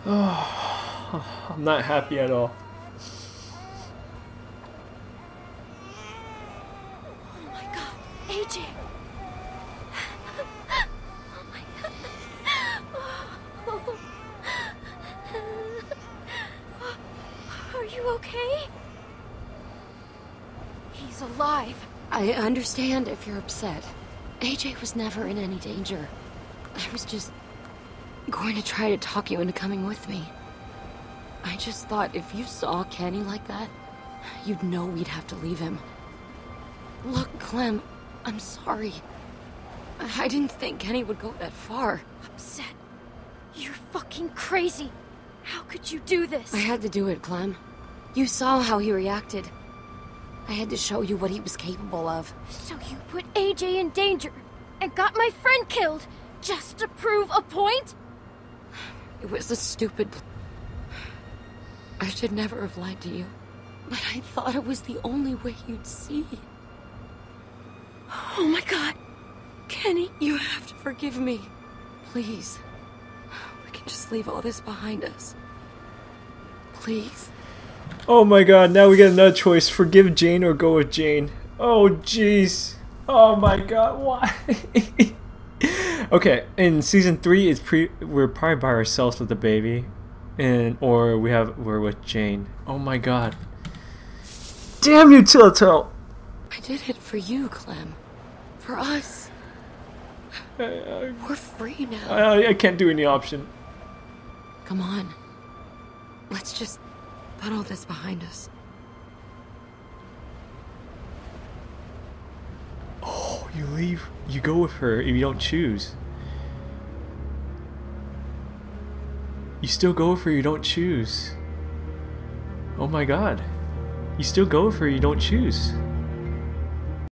Oh, I'm not happy at all. Oh my god, AJ! Oh my god. Are you okay? He's alive. I understand if you're upset. AJ was never in any danger. I was just going to try to talk you into coming with me. I just thought if you saw Kenny like that, you'd know we'd have to leave him. Look, Clem, I'm sorry. I didn't think Kenny would go that far. Upset? You're fucking crazy. How could you do this? I had to do it, Clem. You saw how he reacted. I had to show you what he was capable of. So you put AJ in danger and got my friend killed just to prove a point? It was a stupid... I should never have lied to you. But I thought it was the only way you'd see. Oh my god. Kenny. You have to forgive me. Please. We can just leave all this behind us. Please. Oh my god, now we get another choice. Forgive Jane or go with Jane. Oh jeez. Oh my god, why? Okay, in season 3 we're probably by ourselves with the baby. Or we're with Jane. Oh my god. Damn you, Telltale! I did it for you, Clem. For us. We're free now. I can't do any option. Come on. Let's just put all this behind us. Oh, you leave. You go with her if you don't choose. You still go with her, you don't choose. Oh my god. You still go with her, you don't choose.